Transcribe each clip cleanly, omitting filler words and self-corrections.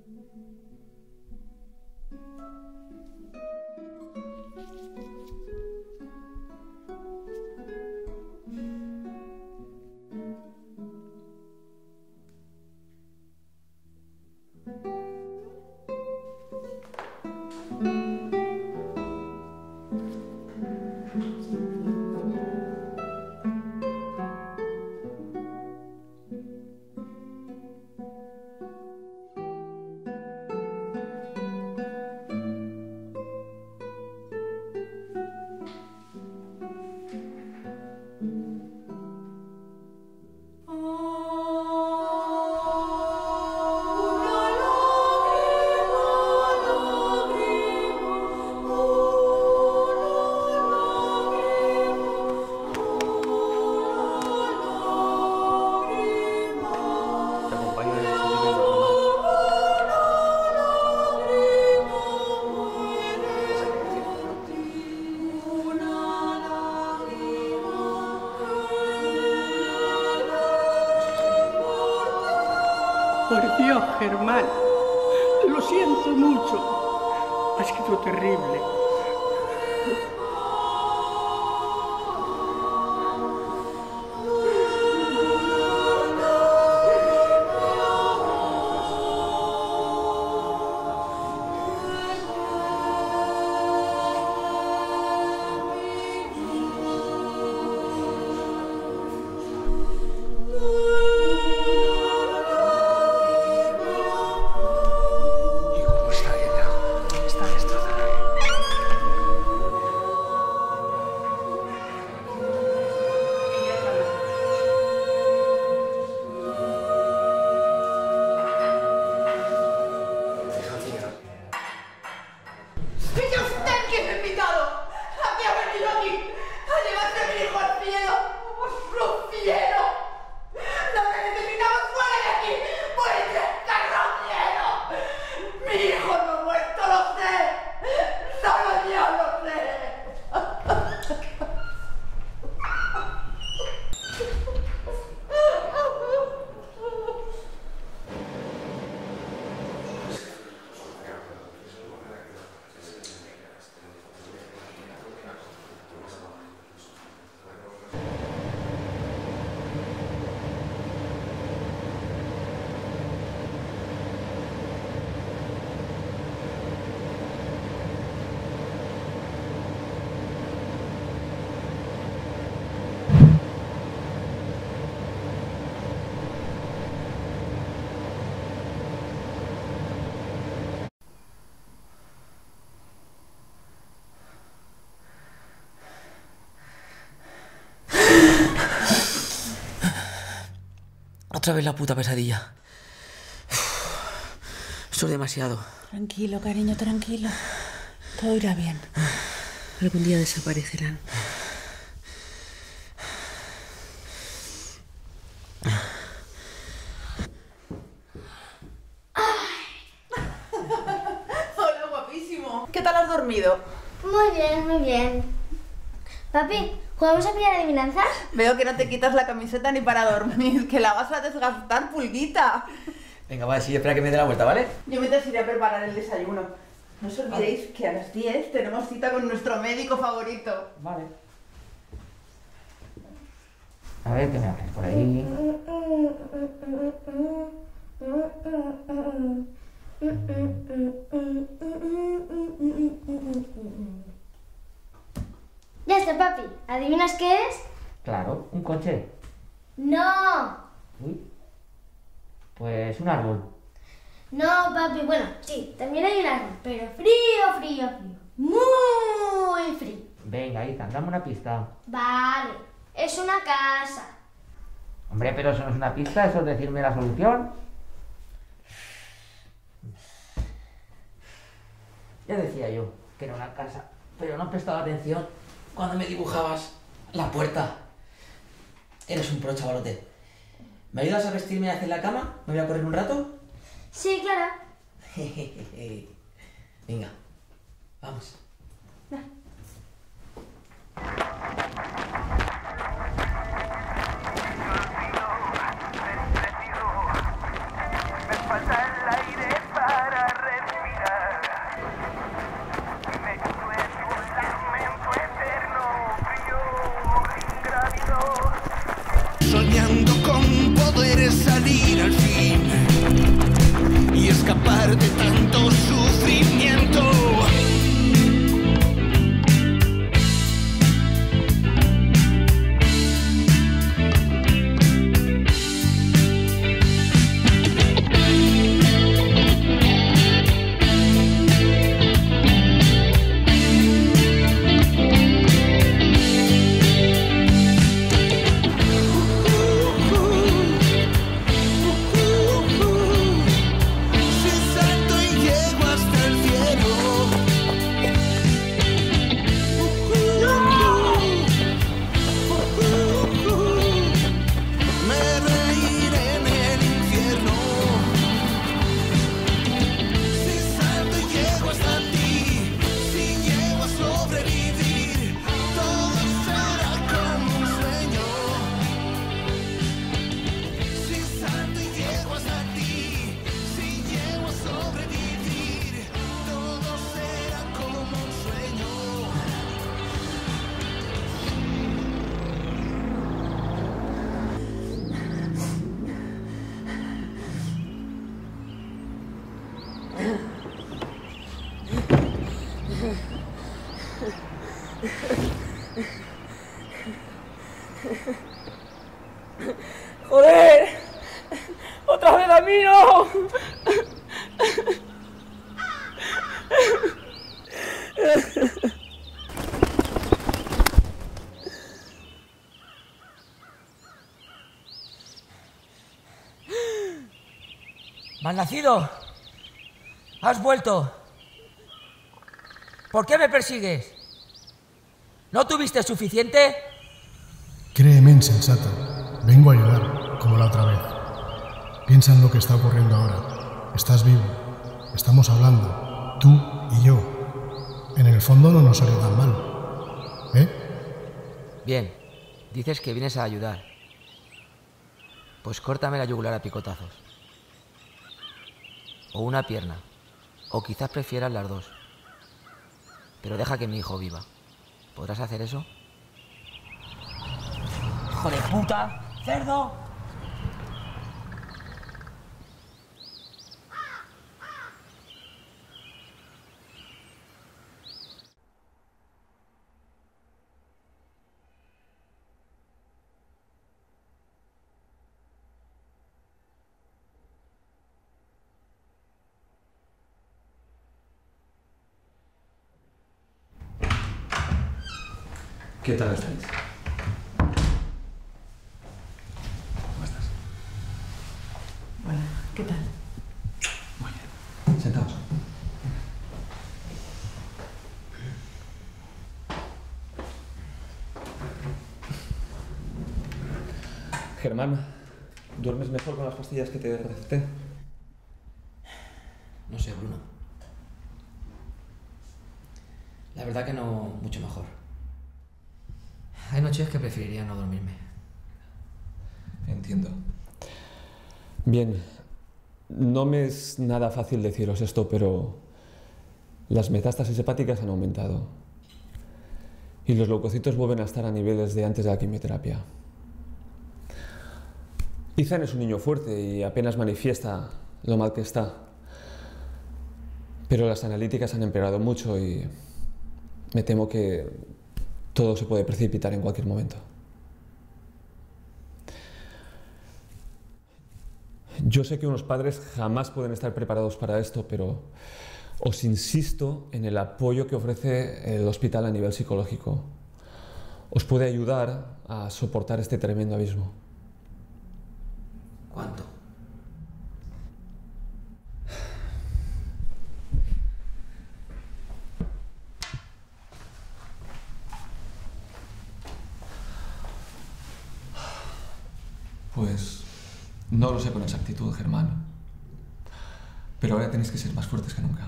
Por Dios, Germán, lo siento mucho. Ha sido terrible. Otra vez la puta pesadilla. Esto es demasiado. Tranquilo, cariño, tranquilo. Todo irá bien. Algún día desaparecerán. Hola, guapísimo. ¿Qué tal has dormido? Muy bien, muy bien. Papi, ¿jugamos a pillar adivinanzas? Veo que no te quitas la camiseta ni para dormir, que la vas a desgastar, pulguita. Venga, va, sí, espera que me dé la vuelta, ¿vale? Yo mientras iré a preparar el desayuno. No os olvidéis que a las 10 tenemos cita con nuestro médico favorito. Vale. A ver, ¿qué me haces por ahí? Ya está, papi. ¿Adivinas qué es? Claro, un coche. No. Uy. Pues un árbol. No, papi. Bueno, sí, también hay un árbol, pero frío, frío, frío. Muy frío. Venga, Ethan, dame una pista. Vale, es una casa. Hombre, pero eso no es una pista, eso es decirme la solución. Ya decía yo que era una casa, pero no prestaba atención cuando me dibujabas la puerta. Eres un pro, chavalote. ¿Me ayudas a vestirme y a hacer la cama? ¿Me voy a correr un rato? Sí, claro. Venga, vamos. Me falta el aire para de tanto sufrimiento. ¡Joder! ¡Otra vez a mí, no! ¡Malnacido! ¡Has vuelto! ¿Por qué me persigues? ¿No tuviste suficiente? Créeme, insensato. Vengo a ayudar, como la otra vez. Piensa en lo que está ocurriendo ahora. Estás vivo. Estamos hablando. Tú y yo. En el fondo no nos salió tan mal. ¿Eh? Bien. Dices que vienes a ayudar. Pues córtame la yugular a picotazos. O una pierna. O quizás prefieras las dos. Pero deja que mi hijo viva. ¿Podrás hacer eso? ¡Hijo de puta! ¡Cerdo! ¿Qué tal estáis? ¿Cómo estás? Bueno, ¿qué tal? Muy bien. Sentaos. Germán, ¿duermes mejor con las pastillas que te receté? No sé, Bruno. La verdad que no mucho mejor. Hay noches que preferiría no dormirme. Entiendo. Bien, no me es nada fácil deciros esto, pero las metástasis hepáticas han aumentado y los leucocitos vuelven a estar a niveles de antes de la quimioterapia. Ethan es un niño fuerte y apenas manifiesta lo mal que está, pero las analíticas han empeorado mucho y me temo que todo se puede precipitar en cualquier momento. Yo sé que unos padres jamás pueden estar preparados para esto, pero os insisto en el apoyo que ofrece el hospital a nivel psicológico. Os puede ayudar a soportar este tremendo abismo. ¿Cuánto? Pues no lo sé con exactitud, Germán. Pero ahora tenéis que ser más fuertes que nunca.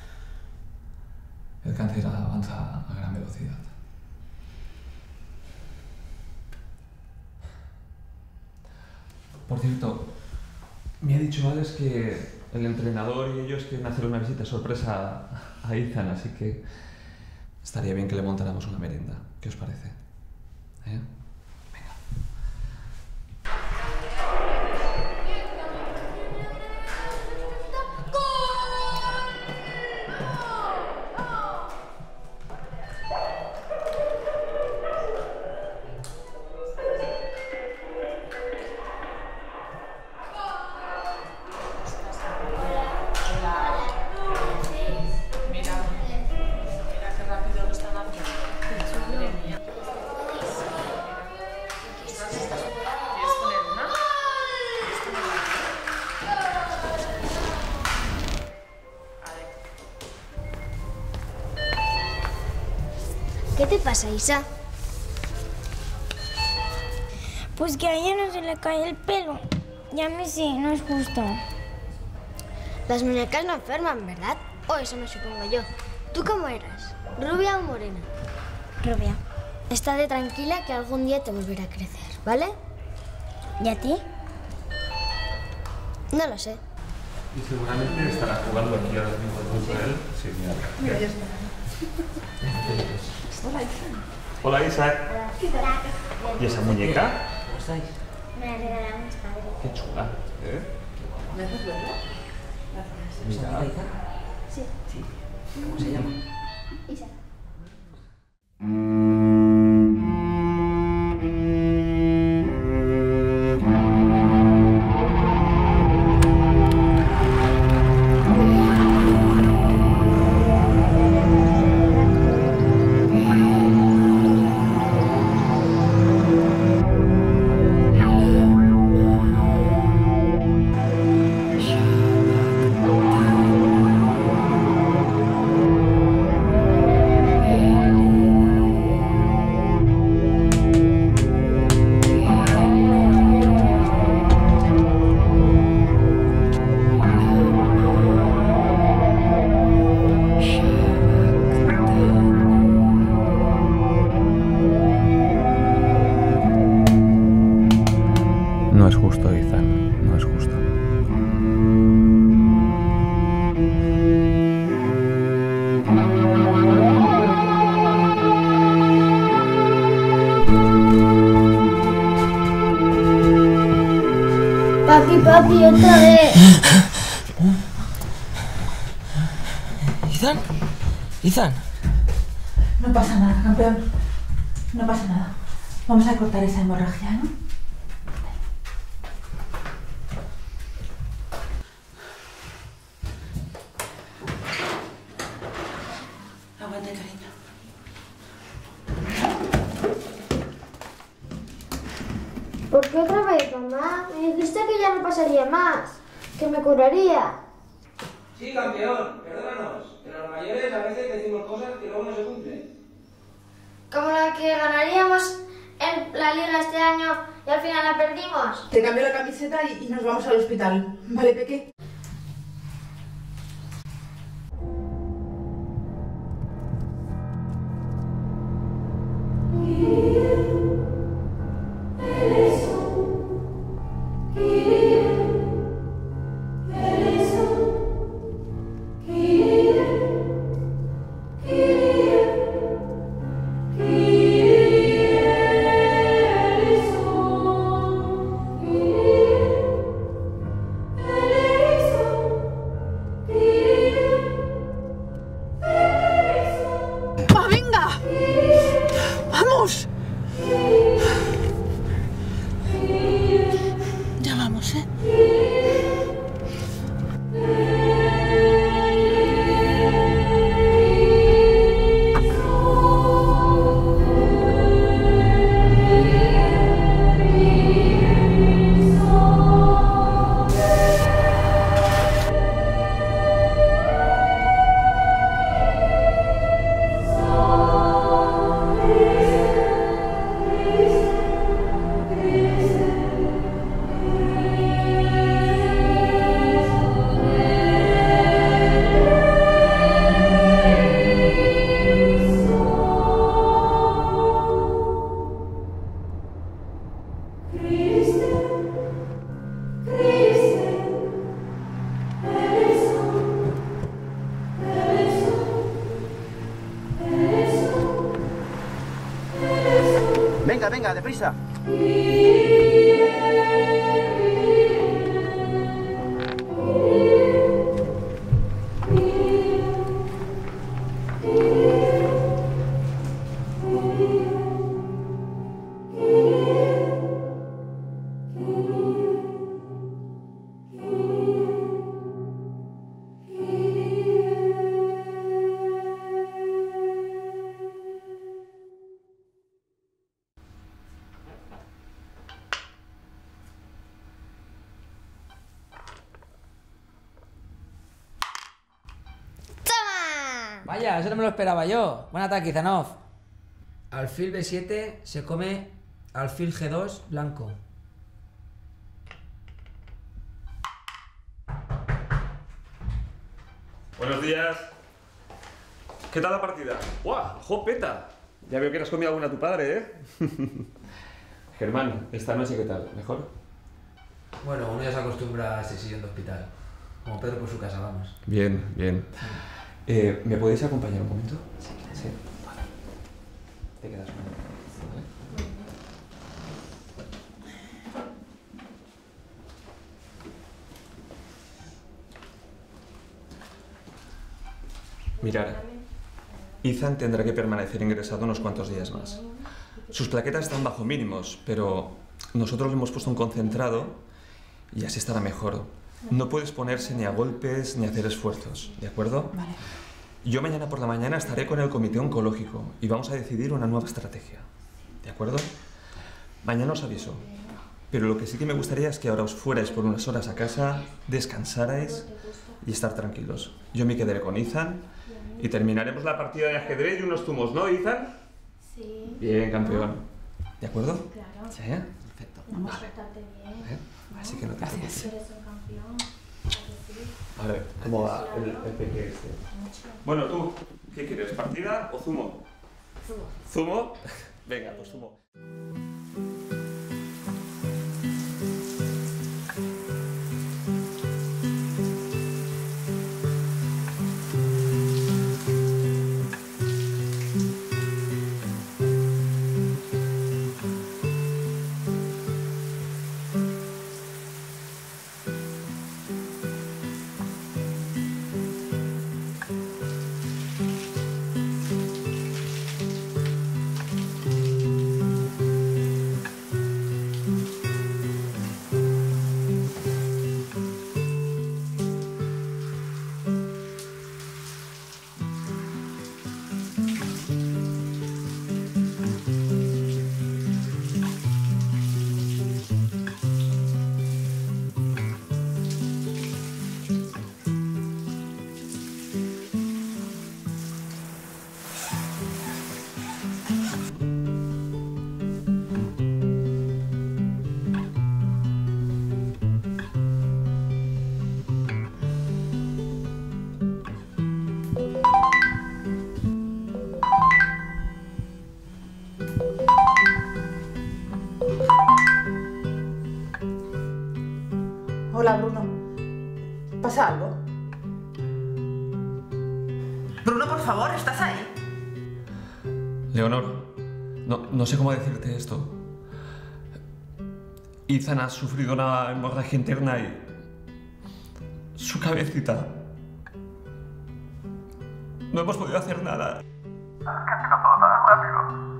El cáncer avanza a gran velocidad. Por cierto, me ha dicho Alex que el entrenador y ellos quieren hacer una visita sorpresa a Ethan, así que estaría bien que le montáramos una merienda. ¿Qué os parece? ¿Eh? ¿Qué te pasa, Isa? Pues que a ella no se le cae el pelo. Ya me sé, no es justo. Las muñecas no enferman, ¿verdad? O eso me supongo yo. ¿Tú cómo eras? ¿Rubia o morena? Rubia. Estate tranquila que algún día te volverá a crecer, ¿vale? ¿Y a ti? No lo sé. Y seguramente estará jugando aquí ahora mismo junto a él. Sí, mira. Mira, ya está. Hola, Isa. Hola, Isaac. ¿Y esa muñeca? ¿Cómo estáis? Me la regalaron mis padres. Qué chula. ¿Me haces verla? ¿Vuestra amiga Isa? Sí. Sí. ¿Cómo se llama? Isa. No es justo, Ethan. No es justo. Papi, otra vez. ¿Ethan? ¿Ethan? No pasa nada, campeón. No pasa nada. Vamos a cortar esa hemorragia, ¿no? Aguante, cariño. ¿Por qué otra vez, mamá? Me dijiste que ya no pasaría más, que me curaría. Sí, campeón, perdónanos, que los mayores a veces decimos cosas que luego no se cumplen. Como la que ganaríamos en la liga este año y al final la perdimos. Te cambio la camiseta y nos vamos al hospital. ¿Vale, Peque? Ya vamos, ¿eh? Venga, venga, deprisa. Vaya, eso no me lo esperaba yo. Buen ataque, Zanov. Alfil B7 se come alfil G2 blanco. Buenos días. ¿Qué tal la partida? ¡Guau! ¡Jopeta! Ya veo que le has comido alguna a tu padre, ¿eh? Germán, esta noche ¿qué tal? ¿Mejor? Bueno, uno ya se acostumbra a ese sillón de hospital. Como Pedro por su casa, vamos. Bien, bien. ¿Me podéis acompañar un momento? Sí. Vale. Te quedas un momento, ¿vale? Mirad, Ethan tendrá que permanecer ingresado unos cuantos días más. Sus plaquetas están bajo mínimos, pero nosotros le hemos puesto un concentrado y así estará mejor. No puede exponerse ni a golpes ni a hacer esfuerzos, ¿de acuerdo? Vale. Yo mañana por la mañana estaré con el comité oncológico y vamos a decidir una nueva estrategia, ¿de acuerdo? Mañana os aviso, pero lo que sí que me gustaría es que ahora os fuerais por unas horas a casa, descansarais y estar tranquilos. Yo me quedaré con Ethan y terminaremos la partida de ajedrez y unos zumos, ¿no, Ethan? Sí. Bien, campeón. ¿De acuerdo? Claro. Sí, perfecto. Vamos a portarte bien. Así que no te preocupes. Eres un campeón. ¿A que sí? A ver, ¿cómo va el peque este? Bueno, tú, ¿qué quieres? ¿Partida o zumo? Zumo. ¿Zumo? Venga, pues zumo. Hola, Bruno. ¿Pasa algo? Bruno, por favor, ¿estás ahí? Leonor, no sé cómo decirte esto. Ethan ha sufrido una hemorragia interna y su cabecita. No hemos podido hacer nada. Es que ha sido todo tan rápido.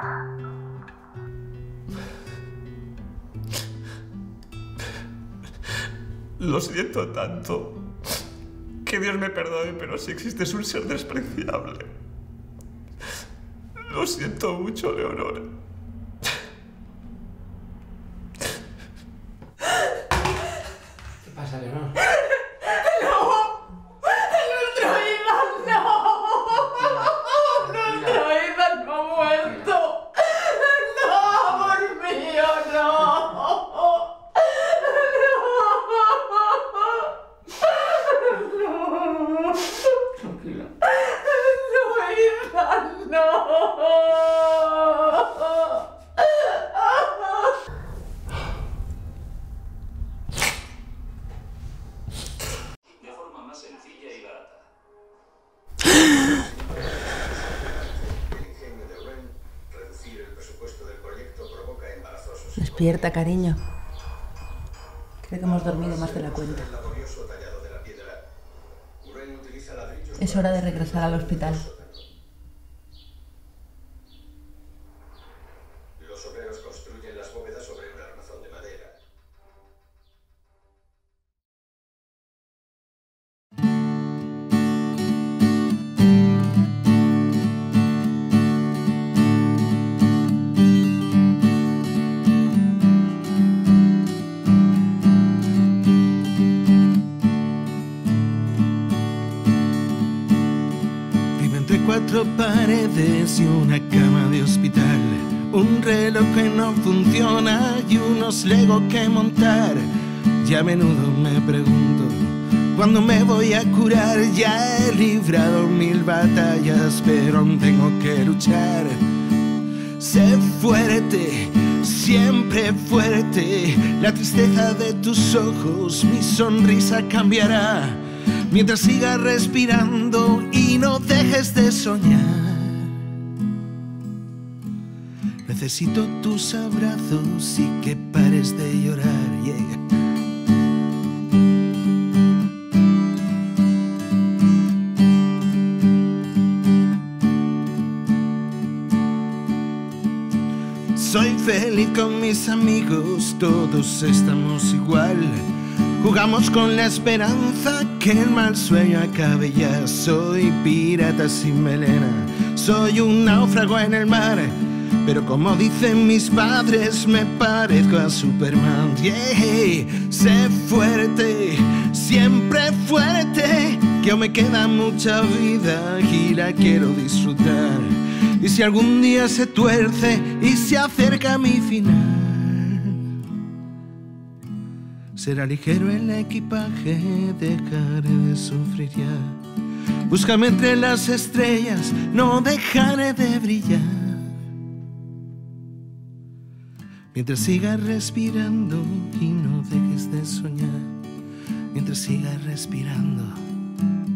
Lo siento tanto. Que Dios me perdone, pero si existes un ser despreciable. Lo siento mucho, Leonor. ¿Qué pasa, Leonor? Despierta, cariño. Creo que hemos dormido más de la cuenta. Es hora de regresar al hospital. Los obreros construyen las bóvedas sobre un armazón de madera. Cuatro paredes y una cama de de hospital, un reloj que no funciona y unos Lego que montar. Y a menudo me pregunto cuándo me voy a curar. Ya he librado 1000 batallas, pero aún tengo que luchar. Sé fuerte, siempre fuerte. La tristeza de tus ojos, mi sonrisa cambiará. Mientras sigas respirando y no dejes de soñar. Necesito tus abrazos y que pares de llorar. Yeah. Soy feliz con mis amigos, todos estamos igual. Jugamos con la esperanza que el mal sueño acabe ya. Soy pirata sin melena, soy un náufrago en el mar. Pero como dicen mis padres, me parezco a Superman. Yeah. Sé fuerte, siempre fuerte, que aún me queda mucha vida y la quiero disfrutar. Y si algún día se tuerce y se acerca mi final, será ligero el equipaje, dejaré de sufrir ya. Búscame entre las estrellas, no dejaré de brillar. Mientras sigas respirando y no dejes de soñar. Mientras sigas respirando.